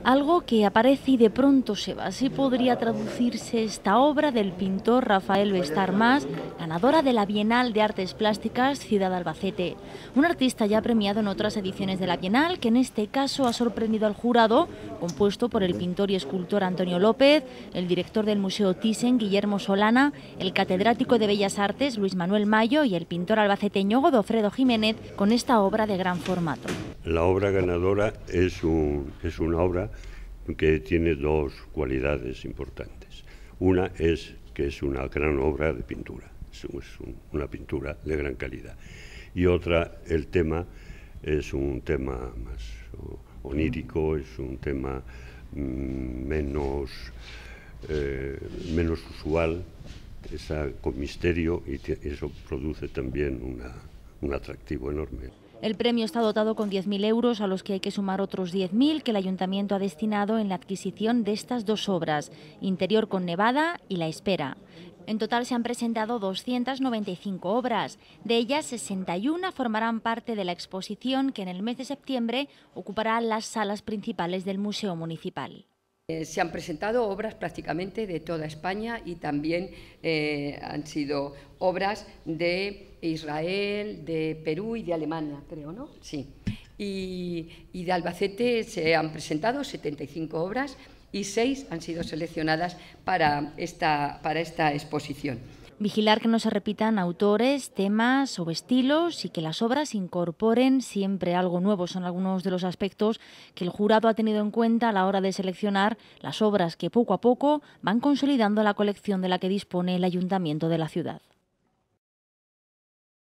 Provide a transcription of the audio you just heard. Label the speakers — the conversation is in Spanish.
Speaker 1: Algo que aparece y de pronto se va. Así podría traducirse esta obra del pintor Rafael Bestar Mas, ganadora de la Bienal de Artes Plásticas Ciudad Albacete. Un artista ya premiado en otras ediciones de la Bienal, que en este caso ha sorprendido al jurado, compuesto por el pintor y escultor Antonio López, el director del Museo Thyssen, Guillermo Solana, el catedrático de Bellas Artes, Luis Manuel Mayo, y el pintor albaceteño Godofredo Jiménez, con esta obra de gran formato.
Speaker 2: La obra ganadora es una obra que tiene dos cualidades importantes. Una es que es una gran obra de pintura, es una pintura de gran calidad. Y otra, el tema es un tema más onírico, es un tema menos usual, con misterio, y eso produce también un atractivo enorme.
Speaker 1: El premio está dotado con 10.000 euros, a los que hay que sumar otros 10.000 que el Ayuntamiento ha destinado en la adquisición de estas dos obras, Interior con Nevada y La Espera. En total se han presentado 295 obras. De ellas, 61 formarán parte de la exposición que en el mes de septiembre ocupará las salas principales del Museo Municipal.
Speaker 3: Se han presentado obras prácticamente de toda España y también han sido obras de Israel, de Perú y de Alemania, creo, ¿no? Sí. Y de Albacete se han presentado 75 obras y 6 han sido seleccionadas para esta exposición.
Speaker 1: Vigilar que no se repitan autores, temas o estilos y que las obras incorporen siempre algo nuevo. Son algunos de los aspectos que el jurado ha tenido en cuenta a la hora de seleccionar las obras que poco a poco van consolidando la colección de la que dispone el Ayuntamiento de la ciudad.